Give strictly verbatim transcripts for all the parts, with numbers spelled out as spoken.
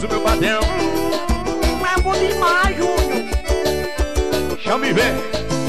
gostoso, meu patrão. É bom demais, Júnior. Chama e vem.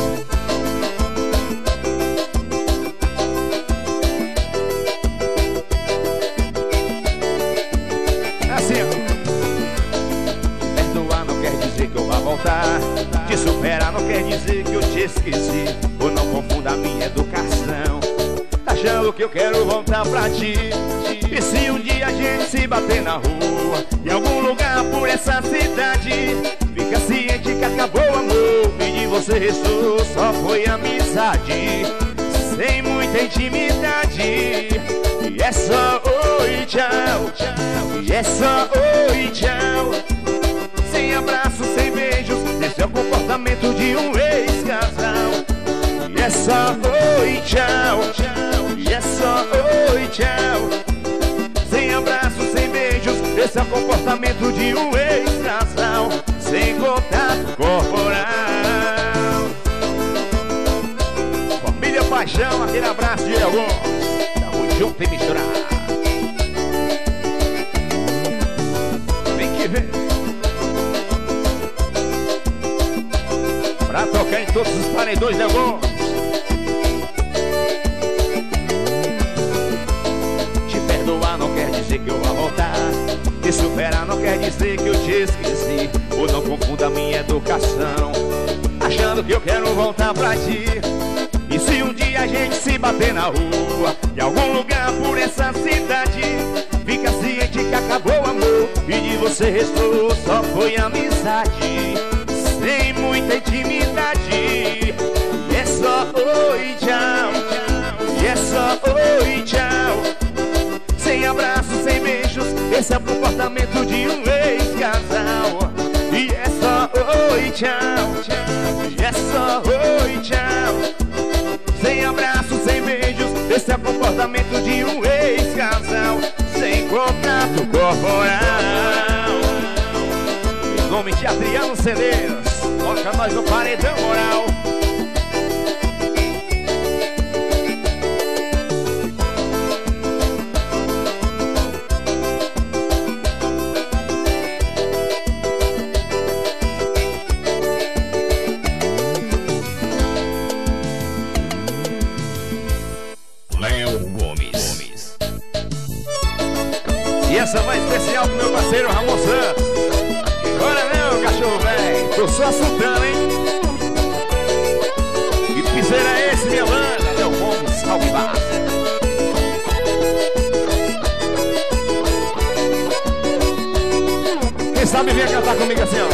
É assim, ó. Perdoar não quer dizer que eu vá voltar. Te superar não quer dizer que eu te esqueci. Ou não confunda a minha educação, achando que eu quero voltar pra ti. E se um dia a gente se bater na rua, em algum lugar por essa cidade, fica ciente que acabou o amor e de você restou só foi amizade, sem muita intimidade. E é só oi, tchau, e é só oi, tchau. Sem abraços, sem beijos, esse é o comportamento de um ex-casal. E é só oi, tchau, e é só oi, tchau. Sem abraços, sem beijos, esse é o comportamento de um ex-casal, sem contato corporal. Família Paixão, aquele abraço de alguns. Tamo junto e misturado. Vem que vem. Pra tocar em todos os paredões de alguns. Perdoar não quer dizer que eu vá voltar. Te superar não quer dizer que eu te esqueci. Ou não confunda a minha educação, achando que eu quero voltar pra ti. E se um dia a gente se bater na rua, em algum lugar por essa cidade, fica ciente que acabou o amor e de você restou só foi amizade, sem muita intimidade. E é só oi, tchau, e é só oi, tchau. Sem abraços, sem beijos, esse é o comportamento de um ex-casal. E é só oi, tchau, e é só oi, tchau. Sem abraços, sem beijos, esse é o comportamento de um ex-casal, sem contato corporal. Em nome de Adriano Cedeiros, toca nós no paredão moral. Essa vai especial pro meu parceiro Ramon Santos. Agora não, cachorro velho, tô só assustando, hein? Que piseira é esse, minha banda? Léo Gomes, salve barra. Quem sabe vem cantar comigo assim, ó.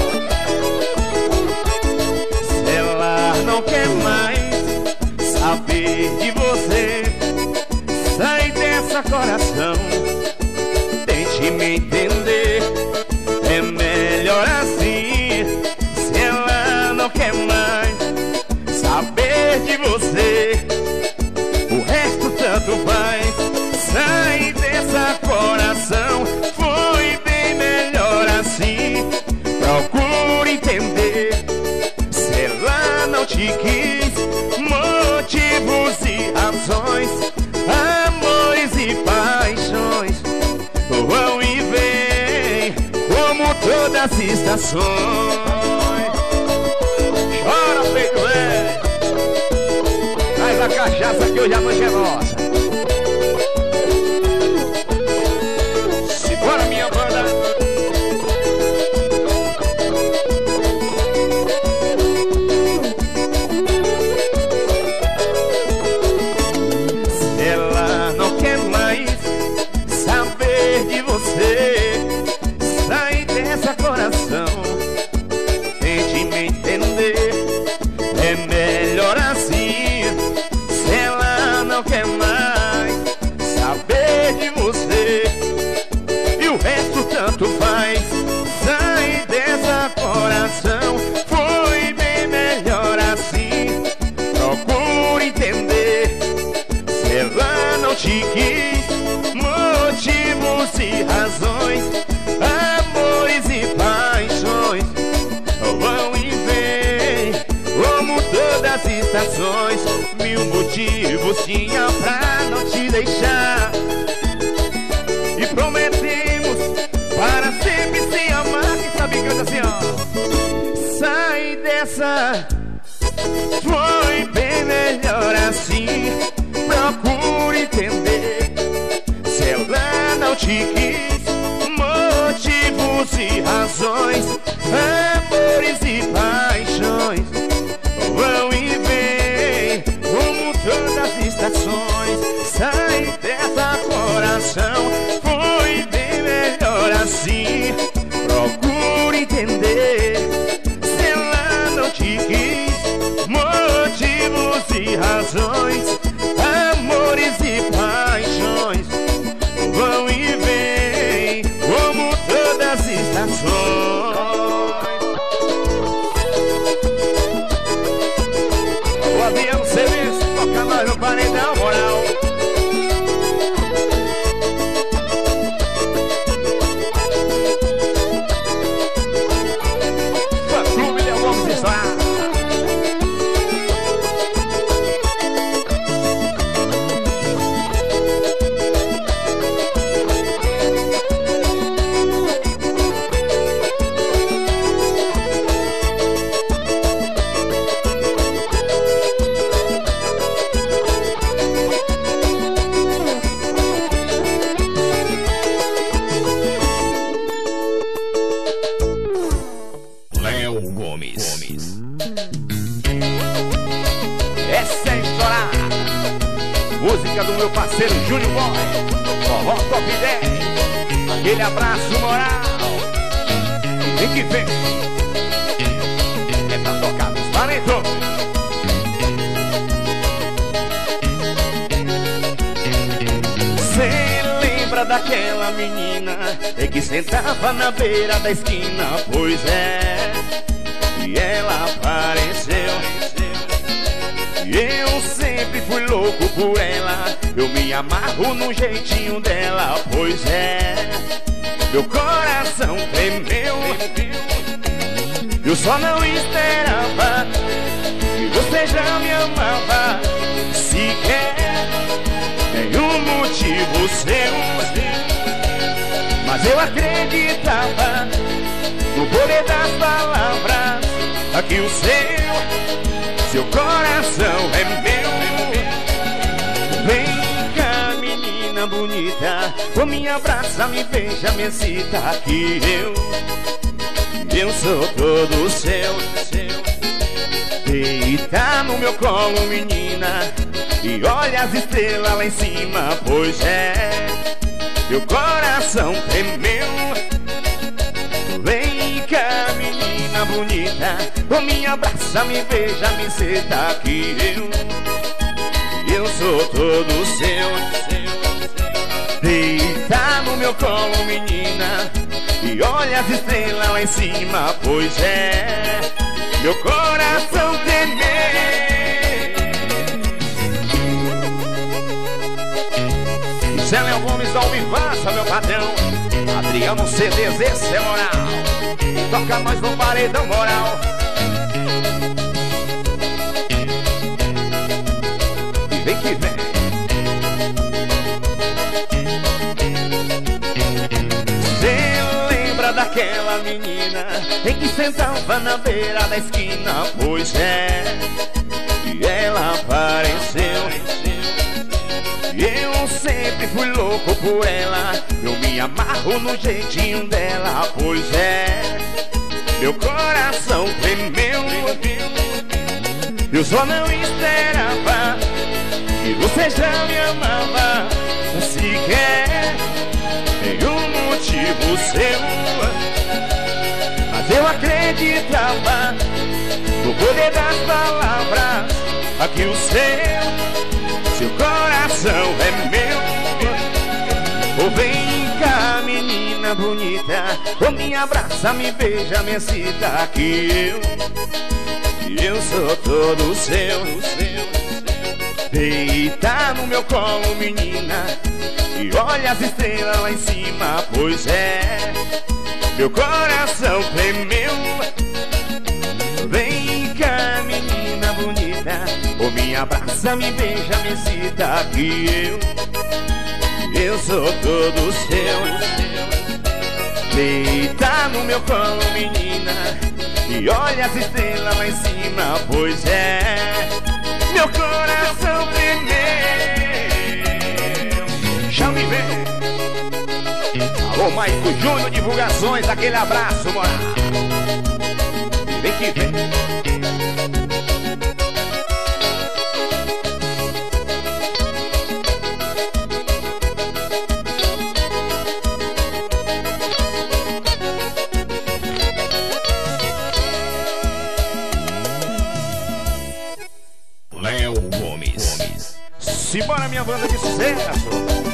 Se ela não quer mais saber de você, sai dessa coração. Tente me entender, é melhor assim. Se ela não quer mais saber de você, o resto tanto faz. Sai dessa coração, foi bem melhor assim. Procure entender, se ela não te quis, motivos e razões, amores e paixões vão e vêm, como todas as estações. Chora, feito é. Traz a cachaça que hoje a noite é nossa. Simbora, minha banda. Se ela não quer mais saber de você, sai dessa coração. Tente me entender, é melhor assim. Se ela não quer mais saber de você, e o resto tanto faz. Sai dessa coração, foi bem melhor assim. Procure entender, se ela não te quis, motivos e razões, amores e paixões vão e vêm, como todas as estações. Mil motivos tinha pra não te deixar, e prometemos para sempre ser situações, amores e paixões vão e vêm como todas as estações. O avião serviço toca nós no paredão moral. Do meu parceiro Júnior Boy, forró top dez, aquele abraço moral. E vem que vem, é pra tocar nos paredões. Cê lembra daquela menina que sentava na beira da esquina? Pois é, e ela apareceu. Eu sempre fui louco por ela, eu me amarro no jeitinho dela. Pois é, meu coração tremeu. Eu só não esperava que você já me amava, sequer nenhum motivo seu. Mas eu acreditava no poder das palavras, que o seu Seu coração é meu. Vem cá, menina bonita, oh, me abraça, me beija, me excita, que eu Eu sou todo seu. Deita no meu colo, menina, e olha as estrelas lá em cima. Pois é, meu coração tremeu. Vem cá, menina bonita, oh, me abraça, me beija, me senta, que eu Eu sou todo seu. Deita no meu colo, menina, e olha as estrelas lá em cima. Pois é, meu coração tremeu. Zé Léo Gomes ao vivaça, meu patrão. Adriano C Ds, esse é moral. Toca nós no paredão moral. E vem que vem. Cê lembra daquela menina em que sentava na beira da esquina? Pois é, e ela apareceu. Eu sempre fui louco por ela, eu me amarro no jeitinho dela. Pois é, meu coração tremeu. Eu só não esperava que você já me amava, sequer nenhum motivo seu. Mas eu acreditava no poder das palavras, que o seu Seu coração é meu. Oh, vem cá, menina bonita, oh, me abraça, me beija, me excita, que eu Eu sou todo seu. Deita no meu colo, menina, e olha as estrelas lá em cima. Pois é, meu coração tremeu. Vem cá, menina bonita, oh, me abraça, me beija, me excita, que eu Eu sou todo seu. Deita no meu colo, menina, e olha as estrelas lá em cima. Pois é, meu coração tremeu. Chame bem. Alô, Maico Júnior Divulgações, aquele abraço, moral. Vem que vem. Léo Gomes. Simbora, minha banda de sucesso.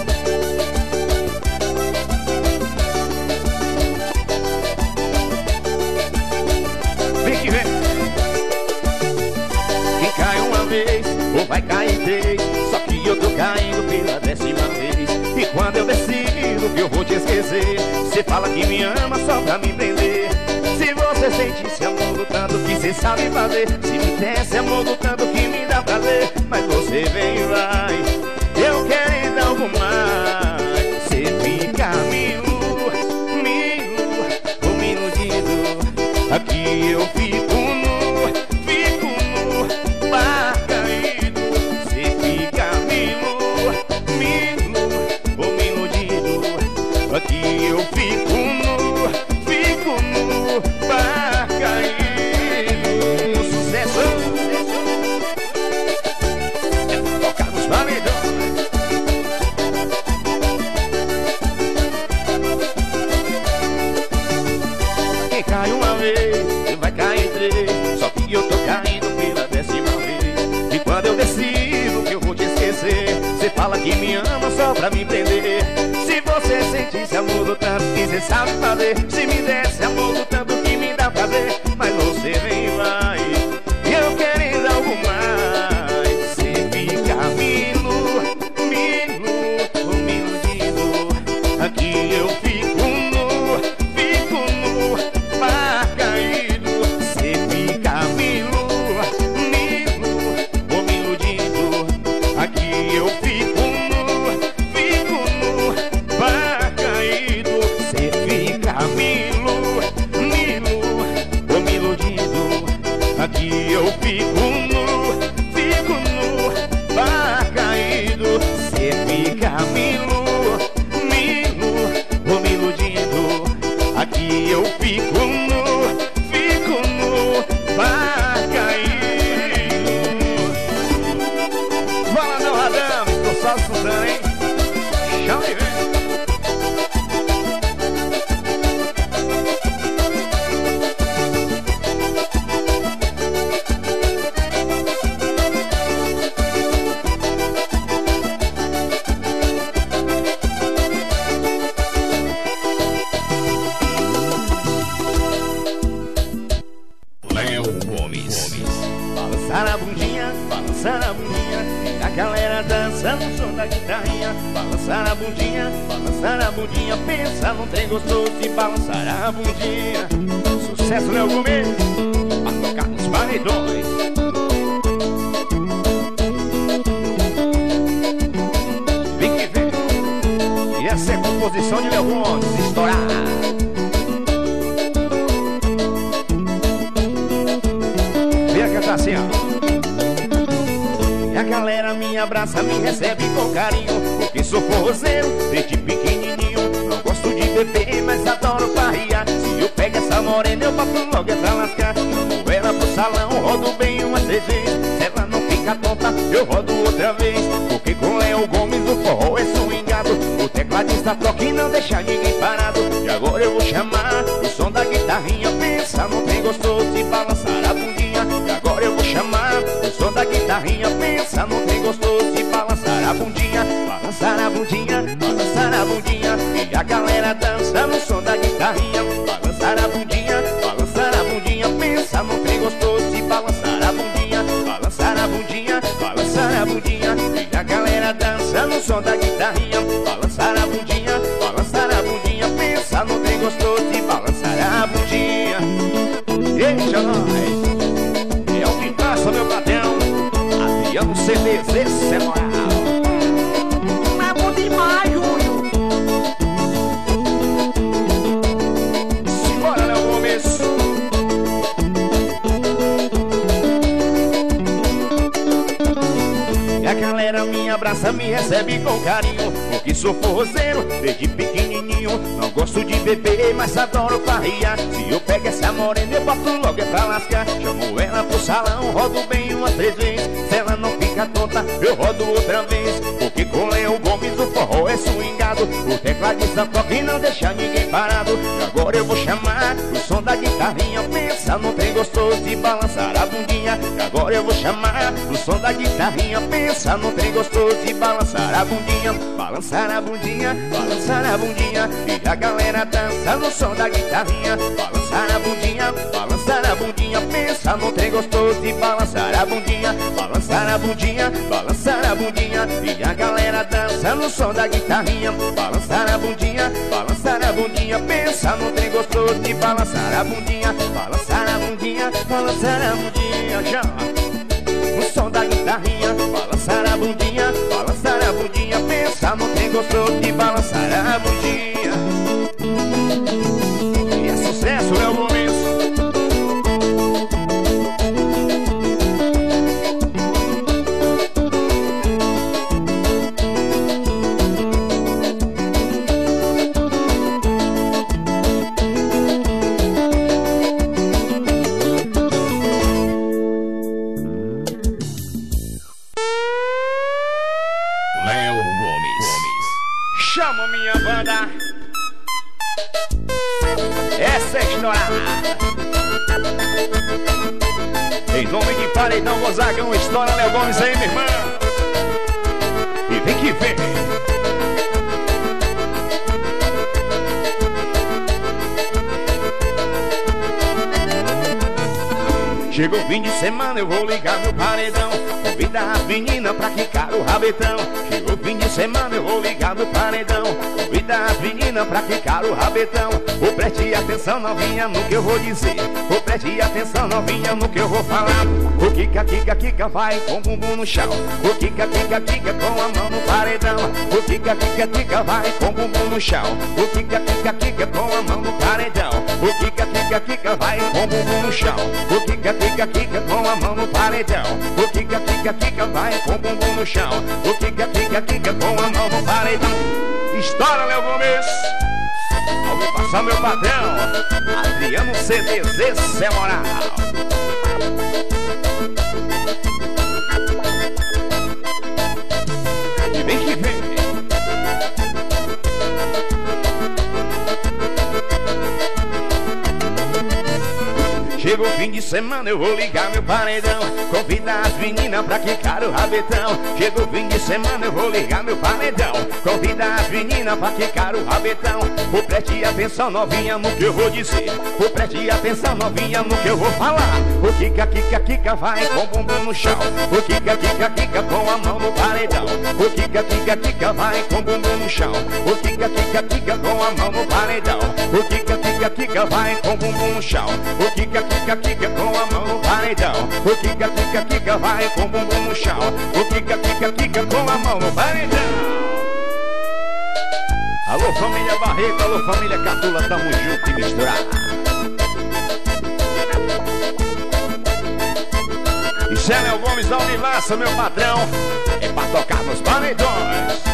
Vem que vem. Quem cai uma vez, ou vai cair três. Só que eu tô caindo pela décima vez. E quando eu decido que eu vou te esquecer, você fala que me ama só pra me prender. Se você sentisse amor do tanto que cê sabe fazer, se me desse amor do tanto que me dá prazer, mas você vem e vai, eu querendo algo mais. Você fica milo, milo, ou me iludido. Aqui eu fico nu, fico nu, bar caído. Você fica milo, milo, ou me iludido. Aqui eu fico nu, fico nu, bar caído. Sucesso, é tocar nos paredões. Quem cai uma vez, vai cair três. Só que eu tô caindo pela décima vez. E quando eu decido que eu vou te esquecer, você fala que me ama só pra me prender. Se você sentisse amor do tanto que cê sabe fazer, se me desse amor do tanto que me dá prazer, mas você vem e vai, eu querendo algo mais. Você fica milo, milo, me iludido. Aqui eu fico nu, fico nu, bar caído. Você fica milo, milo, me iludido. Aqui eu fico nu, fico nu, bar caído. Você fica milo, milo, me iludido. Aqui eu fico nu, fico nu, bar caído. Você fica milo, milo, me iludido. Aqui eu fico nu, fico nu, bar caído. Fala, meu Radame, tô só estudando, hein? Chama e vem. Léo Gomes. Balançar a bundinha, balançar a bundinha, e a galera dançando o som da guitarrinha. Balançar a bundinha, balançar a bundinha, pensa num trem gostoso de balançar a bundinha. Sucesso, Léo Gomes, pra tocar nos paredões. Vem que vem, e essa é a composição de Léo Gomes, estourar. Assim, ó. E a galera me abraça, me recebe com carinho, porque sou forrozeiro desde pequenininho. Não gosto de beber, mas adoro farriar. Se eu pego essa morena, eu passo logo é pra lascar. Chamo ela pro salão, rodo bem umas três vezes. Se ela não fica tonta, eu rodo outra vez. Porque com Léo Gomes o forró é swingado. O tecladista toca e não deixa ninguém parado. E agora eu vou chamar o som da guitarrinha. Pensa, não tem gostoso de balançar a bundinha. E agora eu vou chamar o som da guitarrinha. Pensa, não tem gostoso de balançar a bundinha. Balançar a bundinha, balançar a bundinha, e a galera dança no som da guitarrinha. Balançar a bundinha, balançar a bundinha, pensa, não tem gostoso de balançar a bundinha. Balançar a bundinha, balançar a bundinha, e a galera dança no som da guitarrinha. Balançar a bundinha, balançar a bundinha, pensa, não tem gostoso de balançar a bundinha. Eita, nós! É o que passa, meu patrão. Adriano C D Z, esse é moral. É bom demais, Júnior. Simbora, Léo Gomes. E a galera me abraça, me recebe com carinho, porque sou forrozeiro desde pequenininho. Não gosto de beber, mas adoro farriar. Se eu pego essa morena, eu boto logo é pra lascar. Chamo ela pro salão, rodo bem umas três vezes. Se ela não fica tonta, eu rodo outra vez. Porque com Léo Gomes o forró é swingado. O tecladista toca e não deixa ninguém parado. E agora eu vou chamar o som da guitarrinha. Pensa, pensa no trem gostoso de balançar a bundinha. E agora eu vou chamar no som da guitarrinha. Pensa no trem gostoso de balançar a bundinha. Balançar a bundinha, balançar a bundinha. E a galera dança no som da guitarrinha. Balançar a bundinha, balançar a bundinha. Pensa no trem gostoso de balançar a bundinha. Balançar a bundinha, balançar a bundinha. E a galera dança no som da guitarrinha. Balançar a bundinha, balançar a bundinha. Pensa no trem gostoso de balançar a bundinha. Balançar a bundinha, balançar a bundinha. Já no som da guitarrinha. Balançar a bundinha, balançar a bundinha. Pensa no trem gostoso de balançar a bundinha. E é sucesso, Léo Gomes. Chama minha banda. Essa é estourada. Em nome de Paredão Gonzagão, estoura Léo Gomes aí, meu irmão. E vem que vem. Chegou o fim de semana, eu vou ligar meu paredão. Convidar as meninas pra quicar o rabetão. Chegou o fim de semana, eu vou ligar meu paredão. Convidar as meninas pra quicar o rabetão. Ô, preste atenção, novinha, no que eu vou dizer. Ô, preste atenção, novinha, no que eu vou falar. O Kika, Kika, Kika vai com o bumbum no chão. O Kika, Kika, Kika com a mão no paredão. O Kika, Kika, Kika vai com o bumbum no chão. O Kika, Kika, Kika com a mão no paredão. O Kika, Kika, Kika vai com o bumbum no chão. O Kika, Kika, Kika com a mão no paredão. O Kika, Kika, Kika vai com o bumbum no chão. O Kika, Kika, Kika com a mão no paredão. Estoura, Léo Gomes. Ao me passar meu patrão Adriano C D Z, cê é moral. E vem que vem. Chegou o fim de semana, eu vou ligar meu paredão. Convidar as meninas pra quicar o rabetão. Chegou o fim de semana, eu vou ligar meu paredão. Convidar as meninas pra quicar o rabetão. Ô, preste atenção, novinha, no que eu vou dizer. Ô, preste atenção, novinha, no que eu vou falar. O Kika, Kika, Kika vai com o bumbum no chão. O Kika, Kika, Kika com a mão no paredão. O Kika, Kika, Kika vai com o bumbum no chão. O Kika, Kika, Kika com a mão no paredão. O Kika, Kika, Kika vai com o bumbum no chão. O Kika, Kika, Kika com a mão no paredão. O Kika, Kika, Kika vai com o bumbum no chão. O Kika, Kika, Kika com a mão no paredão. Alô, família Barreto, alô, família Catula, tamo junto e misturado. Isso é Léo Gomes da Unilaça, meu patrão. É pra tocar nos paredões.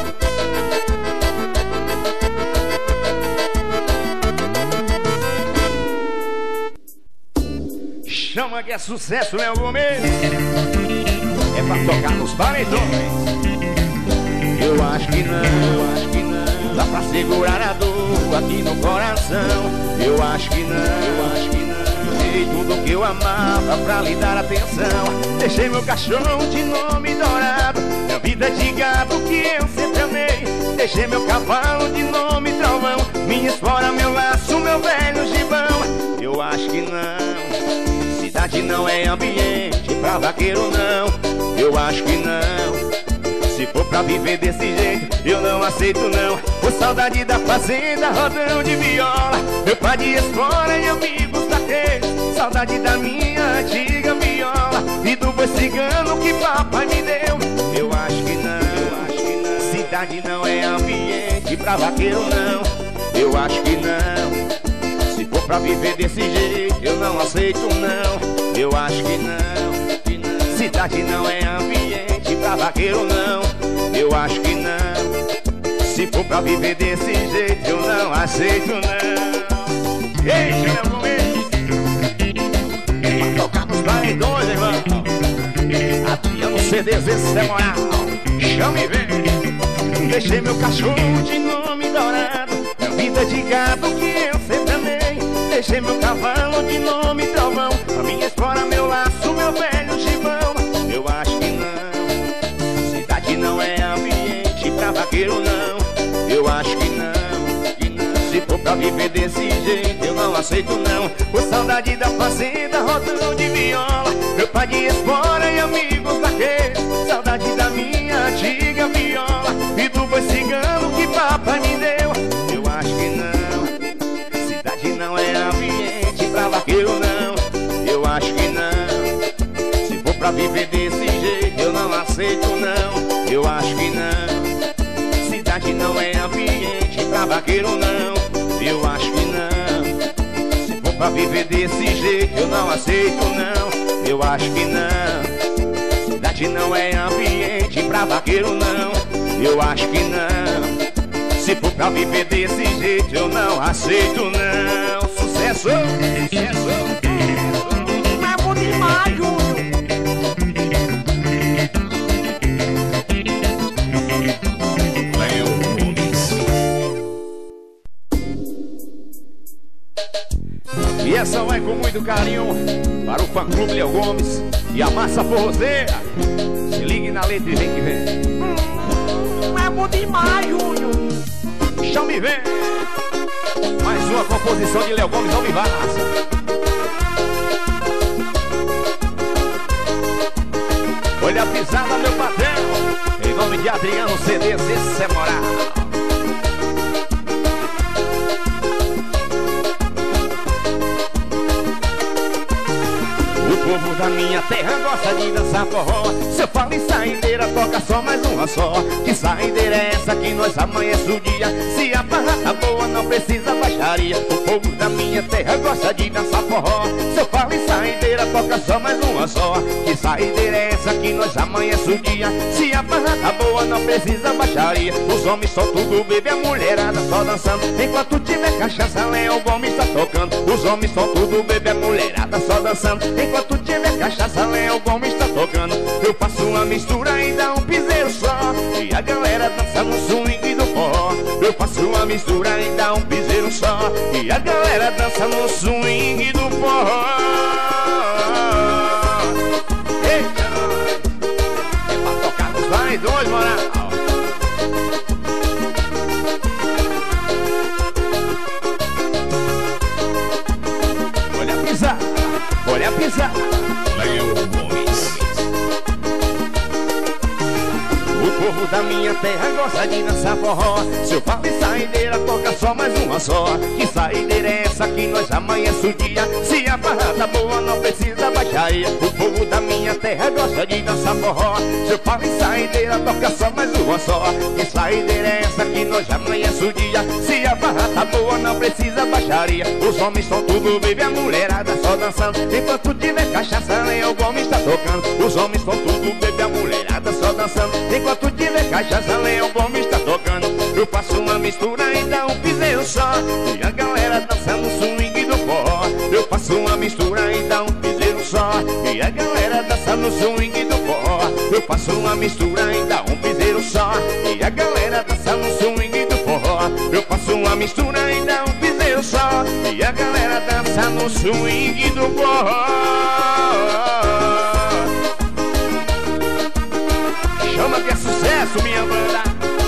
Chama que é sucesso, Léo Gomes. É pra tocar nos paredões. Eu acho que não, eu acho que não. Dá pra segurar a dor aqui no coração. Eu acho que não, eu acho que não. Dei tudo que eu amava pra lhe dar atenção. Deixei meu cachorro de nome dourado, minha vida de gado que eu sempre amei. Deixei meu cavalo de nome trovão, minha espora, meu laço, meu velho gibão. Eu acho que não. Cidade não é ambiente pra vaqueiro não. Eu acho que não. Se for pra viver desse jeito, eu não aceito não. Por saudade da fazenda, rodão de viola, meu pai de espora e amigos daqueles. Saudade da minha antiga viola e do boi cigano que papai me deu. Eu acho que não, eu acho que não. Cidade não é ambiente pra vaqueiro não. Eu acho que não. Se for pra viver desse jeito, eu não aceito não. Eu acho que não, que não. Cidade não é ambiente pra vaqueiro não. Eu acho que não. Se for pra viver desse jeito, eu não aceito não. Ei, Léo Gomes, é pra tocar nos paredões, irmão. Adriano C D Z, cê é moral. Chama e vem. Deixei meu cachorro de nome dourado, minha vida de gado que eu sempre amei. deixei meu cavalo de nome Trovão, a minha espora, meu laço, meu velho chibão. Eu acho que não, cidade não é ambiente pra vaqueiro não. Eu acho que não, que não. Se for pra viver desse jeito eu não aceito não. Por saudade da fazenda, rodão de viola, meu pai de espora e amigos daqueles. Saudade da minha antiga viola e do boi cigano que papai me deu. Eu acho que não, cidade não é ambiente pra vaqueiro não. Eu acho que não, se for pra viver desse jeito eu não aceito não. Eu acho que não, cidade não é ambiente pra vaqueiro não. Eu acho que não, se for pra viver desse jeito eu não aceito não. Eu acho que não, cidade não é ambiente pra vaqueiro não. Eu acho que não, se for pra viver desse jeito eu não aceito não. Sucesso! Sucesso! É bom demais, Júnior. E essa vai com muito carinho para o fã-clube Léo Gomes e a Massa Forrozeira. Se ligue na letra e vem que vem. Hum, é bom demais, Júnior. Chame vem. Mais uma composição de Léo Gomes ao vivaça. Olha a pisada, meu patrão, em nome de Adriano C Ds, esse é moral. O povo da minha terra gosta de dançar forró. Se eu falo em saideira, toca só mais uma só. Que saideira é essa que nós amanhece o dia? Se a barra tá boa, não precisa baixaria. O povo da minha terra gosta de dançar forró. Se eu falo em saideira, toca só mais uma só. Que saideira é essa que nós amanhece o dia? Se a barra tá boa, não precisa baixaria. Os homens só tudo bebe, a mulherada só dançando. Enquanto tiver cachaça, Léo Gomes tá tocando. Os homens só tudo bebe, a mulherada só dançando. Enquanto tiver cachaça, Léo Gomes tá tocando. Eu faço uma mistura e dá um piseiro só. E a galera dança no swing do forró. Eu faço uma mistura e dá um piseiro só. E a galera dança no swing do forró. Eita, é pra tocar nos vai dois, moral. Olha a pisada, olha a pisada. Léo Gomes. O povo da minha terra gosta de dançar forró. Se eu falo em saideira, toca só mais uma só. Que saideira é essa que nós amanhece o dia? Se a barra tá boa, não precisa baixaria. O povo da minha terra gosta de dançar forró. Se eu falo em saideira, toca só mais uma só. Que saideira é essa que nós amanhece o dia? Se a barra tá boa, não precisa baixaria. Os homens são tudo bebe, a mulherada só dançando. Enquanto tiver cachaça, Léo Gomes tá tocando. Os homens são tudo bebe, a mulherada só dançando. Enquanto tiver cachaça, Léo Gomes tá tocando. Eu faço uma mistura e dá um piseiro só. E a galera dança no swing do forró. Eu faço uma mistura e dá um piseiro só. E a galera dança no swing do forró. Eu faço uma mistura e dá um piseiro só. E a galera dança no swing do forró. Eu faço uma mistura e dá um piseiro só. E a galera dança no swing do forró. Chama que é sucesso, minha banda.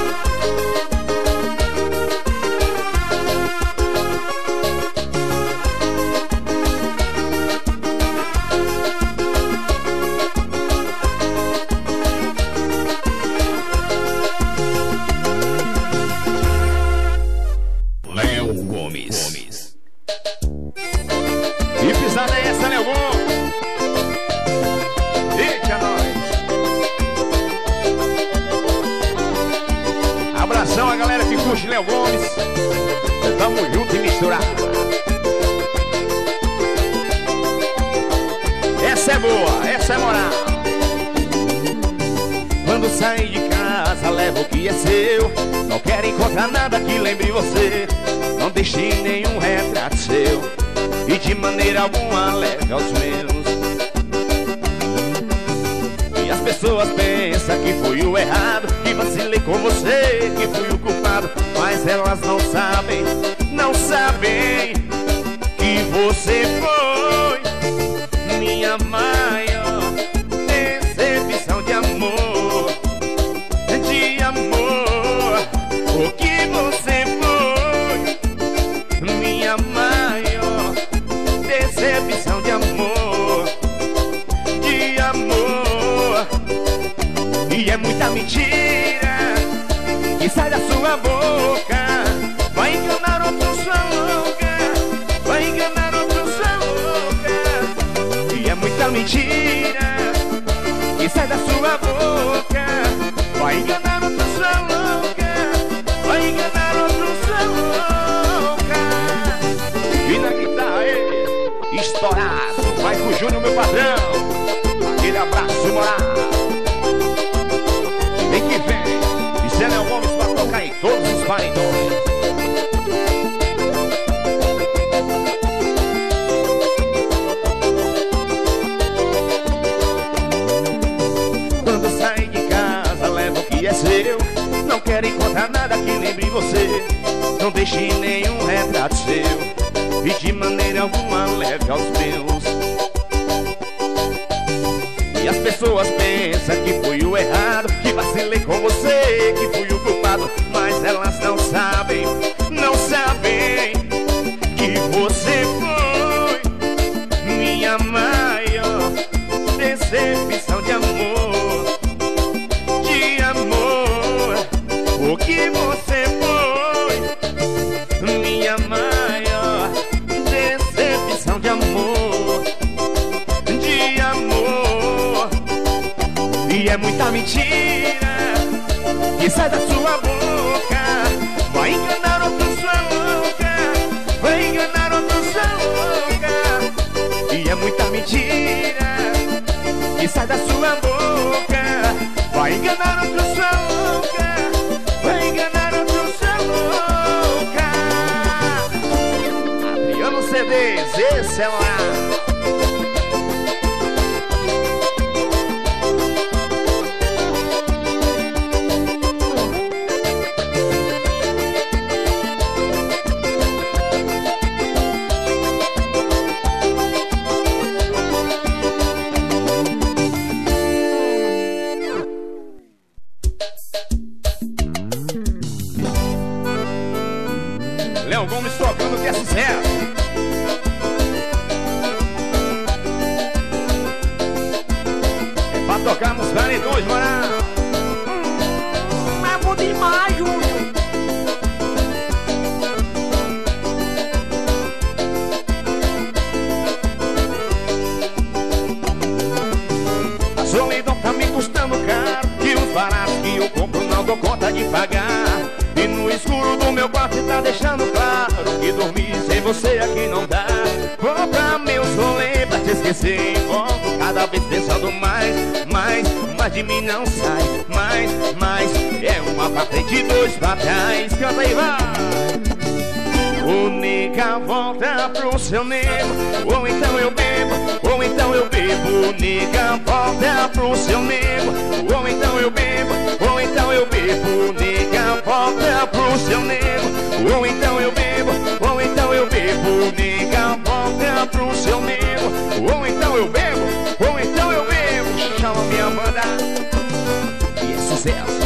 Léo Gomes. E pisada é essa, Léo Gomes? Eita, nós. Abração a galera que curte Léo Gomes. Tamo junto e misturado. Essa é boa, essa é moral. Quando sair de casa, leva o que é seu. Não quero encontrar nada que lembre você. Não deixe nenhum retrato seu. E de maneira alguma leve aos meus. E as pessoas pensam que fui o errado, que vacilei com você, que fui o culpado. Mas elas não sabem, não sabem que que você foi minha maior decepção de amor, de amor. O que você foi minha maior decepção de amor, de amor. E é muita mentira que sai da sua boca. Vai enganar outro, sua louca. Vai enganar outro, sua louca. E é muita mentira que sai da sua boca. Vai enganar outro, sua louca. Vai enganar outro, sua louca. E na guitarra ele, estourado, vai com o Júnior, meu patrão. Aquele abraço moral. Vem que vem, e Zé Léo Gomes pra tocar em todos os paredões. Quando sair de casa, leva o que é seu. Não quero encontrar nada que lembre você. Não deixe nenhum retrato seu, e de maneira alguma leve aos meus. E as pessoas pensam que fui o errado, que vacilei com você, que fui o culpado. Mas elas não sabem, não sabem que você foi minha maior decepção de amor, de amor. O que você foi minha maior decepção de amor, de amor. E é muita mentira que sai da sua boca. Vai enganar outro, sua louca. Vai enganar outro, sua louca. E é muita mentira que sai da sua boca. Vai enganar outro, sua louca. Vai enganar outro, sua louca. Adriano C Ds, esse é lá. Léo Gomes tocando que é sucesso. É pra tocar nos paredões, moral. Hum, é bom demais, Júnior. A solidão tá me custando caro, e os baratos que eu compro não dou conta de pagar. E no escuro do meu quarto tá deixando claro que dormir sem você aqui não dá. Vou pra meus rolês pra te esquecer e volto cada vez pensando mais, mais, mas de mim não sai. Mais, mais, é uma pra frente e dois pra trás. Canta aí, vai! O nega volta pro seu nego, ou então eu bebo, ou então eu bebo. O nega volta pro seu nego, ou então eu bebo, ou então eu bebo. O nega volta pro seu nego, ou então eu bebo, ou então eu bebo. O nega volta pro seu nego, ou então eu bebo, ou então eu bebo. Chama minha banda e é sucesso.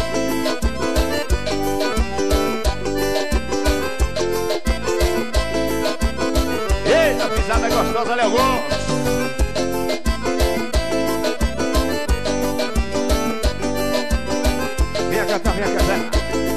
Eita, pisada gostosa, Léo Gomes. Venha cantar, venha cantar.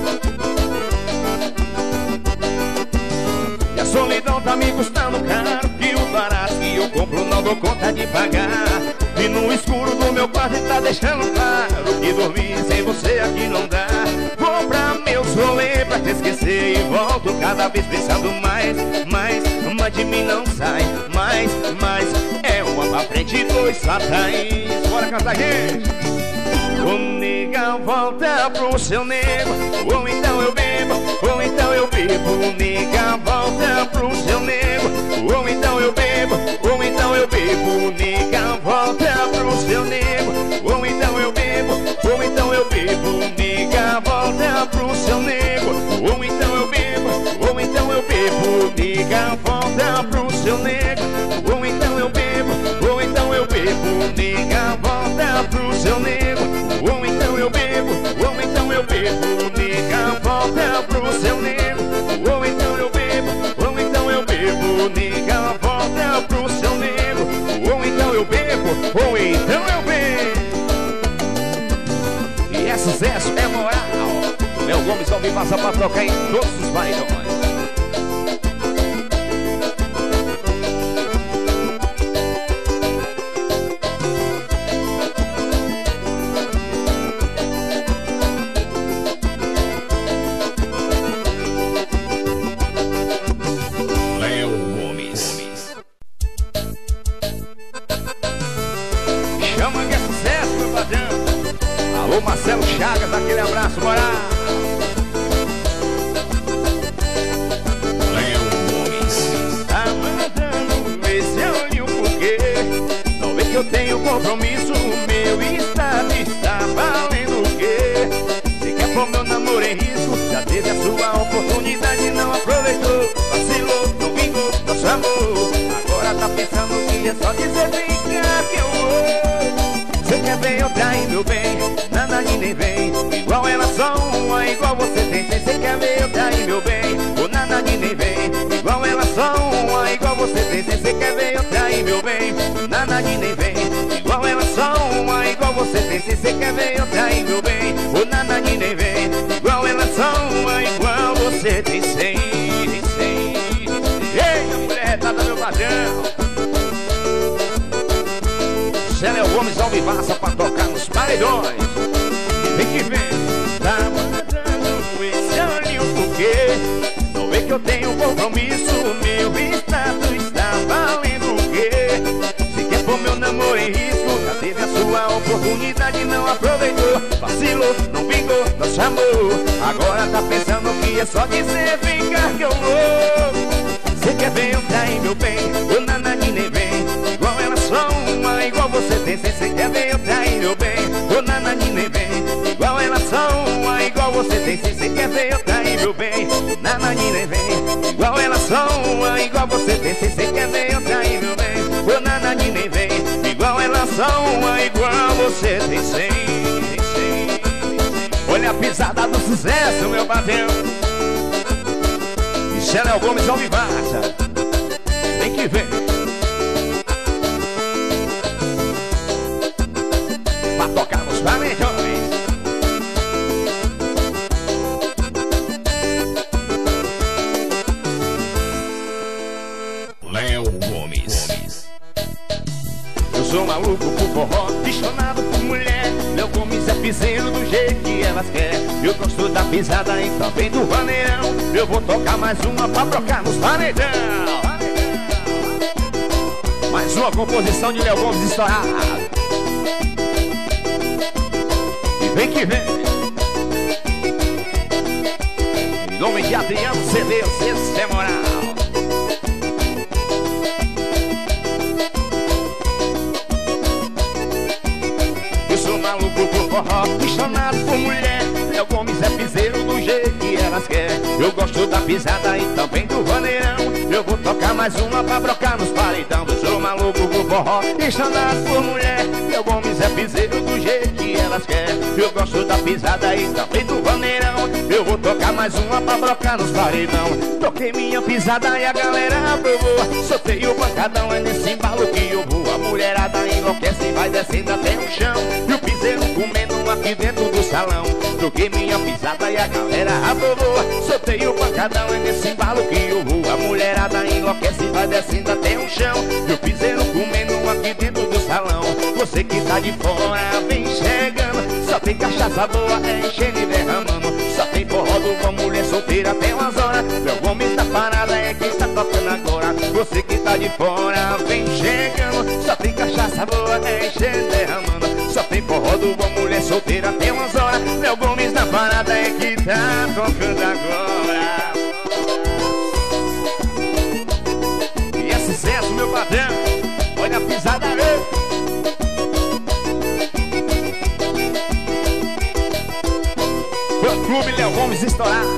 E a solidão tá me custando caro, e os baratos que eu compro não dou conta de pagar. E no escuro do meu quarto tá deixando claro que dormir sem você aqui não dá. Vou pra meus rolês pra te esquecer e volto cada vez pensando mais, mais, mas de mim não sai. Mais, mais, é uma pra frente e dois pra trás. Bora cantar, gente! O nega volta pro seu nego, ou então eu bebo, ou então eu bebo. O nega volta pro seu nego, ou então eu bebo, ou então eu bebo. O nega volta pro seu nego, ou então eu bebo, ou então eu bebo. O nega volta pro seu nego, ou então eu bebo, ou então eu bebo. O nega volta pro sucesso é moral. Léo Gomes ao vivo pra tocar em todos os bailões. Marcelo Chagas, aquele abraço, bora! Léo Gomes. Tá mandando esse olho porque não vê que eu tenho compromisso. Meu estado está valendo o quê? Se quer pôr meu namoro em risco, já teve a sua oportunidade, não aproveitou. Vacilou, não vingou, nosso amor. Agora tá pensando que é só dizer vem cá que eu vou. Você quer ver eu trair meu bem, nada de nem vem. Igual ela só uma, igual você tem. Você quer ver eu trair meu bem, o nada de nem vem. Igual ela só uma, igual você tem. Você quer ver eu trair meu bem, nada de nem vem. Igual ela só uma, igual você tem. Você quer ver eu trair meu bem, o nada de nem vem. Igual ela só uma, igual você tem. Sem, sem. Ei, mulher, tá dando meu padrão. Léo Gomes ao vivaça pra tocar nos paredões. Vem que vem, tá mandando esse olho porque não vê que eu tenho compromisso. Meu estado está valendo o quê? Se quer pôr meu namoro em risco, já teve a sua oportunidade, não aproveitou. Vacilou, não vingou, nosso amor. Agora tá pensando que é só dizer vem cá que eu vou. Você quer ver eu trair meu bem, o nada de nem vem. Igual ela só uma, igual você tem. Você quer ver eu trair meu bem, o nada de nem vem. Igual ela só uma, igual você tem. Você quer ver eu trair meu bem, nada de nem vem. Igual ela só uma, igual você tem. Você quer ver eu trair meu bem, o nada de nem vem. Igual ela só uma, igual você tem. Sem, sem. Olha a pisada do sucesso, meu patrão. Léo Gomes ao vivaça. Vem que vem. Pra tocar nos paredões. Léo Gomes. Eu sou maluco por forró, apaixonado por mulher. Léo Gomes é piseiro do jeito que elas querem. Eu gosto da pisada e também do vaneirão. Eu vou tocar mais uma pra trocar nos paredão. Mais uma composição de Léo Gomes estourado. E vem que vem. Em nome de Adriano C D, esse é moral. Eu sou maluco por forró, apaixonado por mulher. Léo Gomes é piseiro do jeito que elas querem. Eu gosto da pisada e também do vaneirão. Eu vou tocar mais uma pra brocar nos paredão. Eu sou maluco por forró, apaixonado por mulher. Léo Gomes é piseiro do jeito que elas querem. Eu gosto da pisada e também do vaneirão. Eu vou tocar mais uma pra brocar nos paredão. Toquei minha pisada e a galera aprovou. Soltei o pancadão, é nesse embalo que eu vou. A mulherada enlouquece e vai descendo até o chão. E o piseiro comendo aqui dentro do salão. Toquei minha pisada e a galera aprovou. Soltei o pancadão, é nesse embalo que eu vou. A mulherada enlouquece e vai descendo até o chão. E o piseiro comendo aqui dentro do salão. Você que tá de fora vem chegando. Só tem cachaça boa, é enchendo e derramando. Só tem forró do com mulher solteira até umas horas. Léo Gomes da parada é quem tá tocando agora. Você que tá de fora vem chegando. Só tem cachaça boa, é enchendo e derramando. Só tem forró do com mulher solteira até umas horas. Léo Gomes da parada é que tá tocando agora. E é sucesso, meu patrão. Olha a pisada aí. Fã Clube Léo Gomes estourado.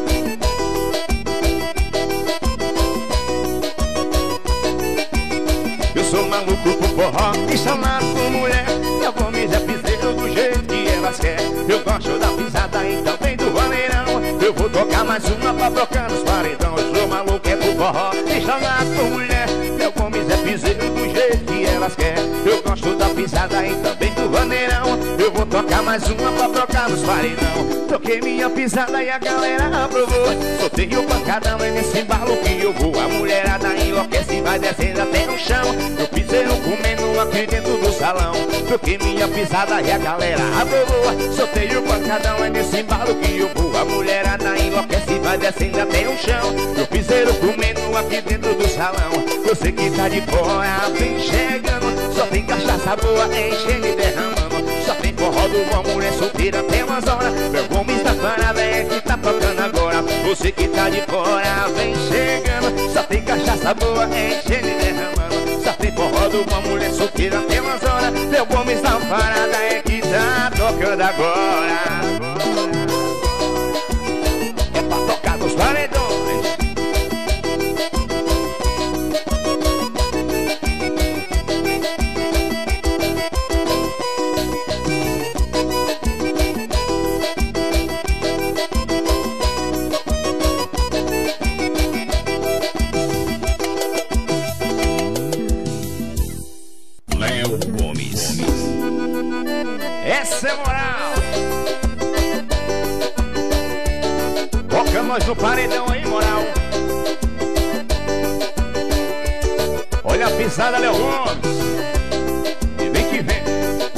Eu sou maluco por forró e chamado por mulher. Léo Gomes é piseiro do jeito que elas querem. Eu gosto da pisada e também do vaneirão. Eu vou tocar mais uma pra tocar nos paredão. Eu sou maluco é por forró e chamado por mulher. Léo Gomes é piseiro do jeito que elas querem. Eu gosto da pisada e também do vaneirão. Eu vou tocar tocar mais uma pra trocar nos paredão. Toquei minha pisada e a galera aprovou. Soltei o pancadão é nesse embalo que eu vou. A mulherada enlouquece e vai descendo até no chão. Eu piseiro comendo aqui dentro do salão. Toquei minha pisada e a galera aprovou. Soltei o pancadão é nesse embalo que eu vou. A mulherada enlouquece e vai descendo até no chão. Eu piseiro comendo aqui dentro do salão. Você que tá de fora vem chegando. Só tem cachaça boa enchendo e derramando. Só tem forró do bom, mulher solteira até umas horas. Meu Gomes da parada é que tá tocando agora. Você que tá de fora vem chegando. Só tem cachaça boa enchendo e derramando. Só tem forró do bom, mulher solteira até umas horas. Meu Gomes da parada é que tá tocando agora. É pra tocar nos paredões. Essa é moral. Toca nós no paredão aí, moral. Olha a pisada, Léo Gomes. E vem que vem.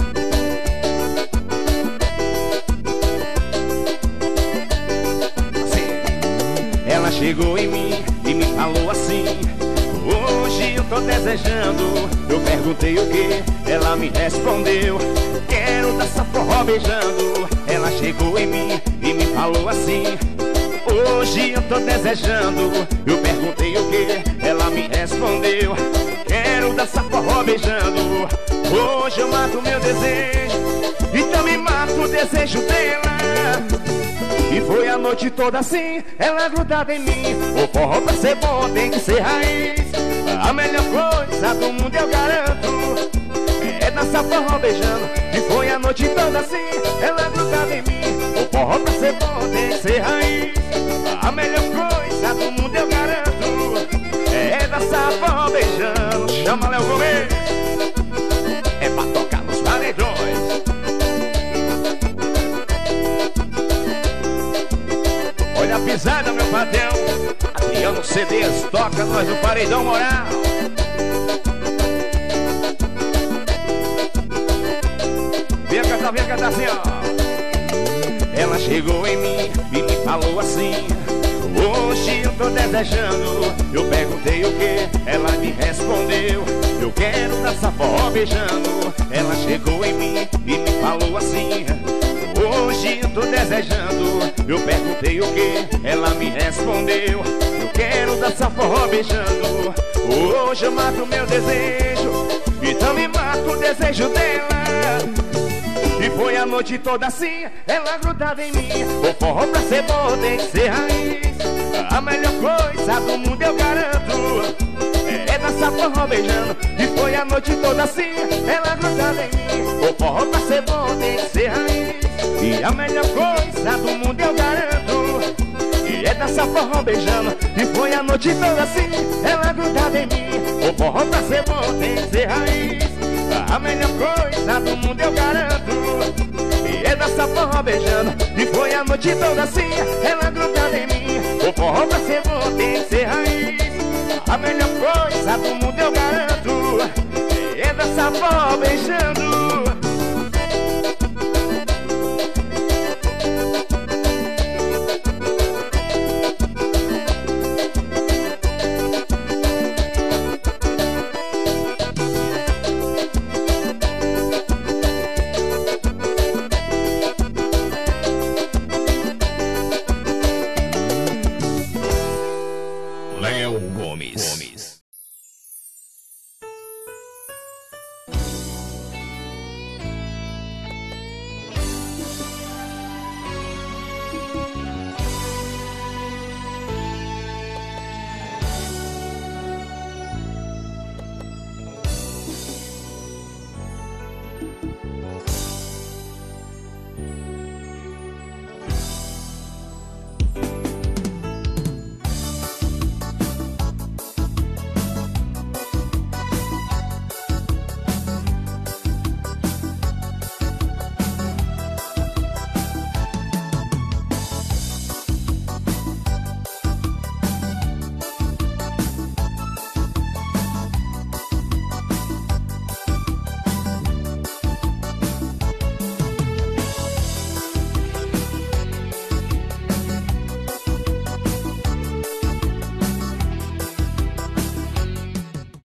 Assim. Ela chegou em mim e me falou assim: hoje eu tô desejando. Eu perguntei o que, ela me respondeu: quero dançar forró beijando. Ela chegou em mim e me falou assim: hoje eu tô desejando. Eu perguntei o que, ela me respondeu: quero dançar forró beijando. Hoje eu mato meu desejo e também mato o desejo dela. E foi a noite toda assim, ela grudada em mim. O forró pra ser bom tem que ser raiz. A melhor coisa do mundo eu garanto é dançar forró beijando. E foi a noite toda assim, ela grudada em mim. O forró pra ser bom tem que ser raiz. A melhor coisa do mundo eu garanto é dançar forró beijando. Chama Léo Gomes. É pra tocar nos paredões. Olha a pisada, meu patrão. Adriano C Ds, toca nós no paredão moral. Vem cantar, vem cantar assim, ó. Ela chegou em mim e me falou assim: hoje eu tô desejando. Eu perguntei o que, ela me respondeu: eu quero dançar forró beijando. Ela chegou em mim e me falou assim: hoje eu tô desejando. Eu perguntei o que, ela me respondeu: eu quero dançar forró beijando. Hoje eu mato meu desejo e também mato o desejo dela. E foi a noite toda assim, ela grudada em mim. O forró pra ser bom tem que ser raiz. A melhor coisa do mundo eu garanto é dançar forró beijando. E foi a noite toda assim, ela grudada em mim. O forró pra ser bom tem que ser raiz. E a melhor coisa do mundo eu garanto é dançar forró beijando. E foi a noite toda assim, ela grudada em mim. O forró pra ser bom tem que ser raiz. A melhor coisa do mundo eu garanto é dançar forró beijando. E foi a noite toda assim, ela grudada em mim. O forró pra ser bom tem que ser raiz. A melhor coisa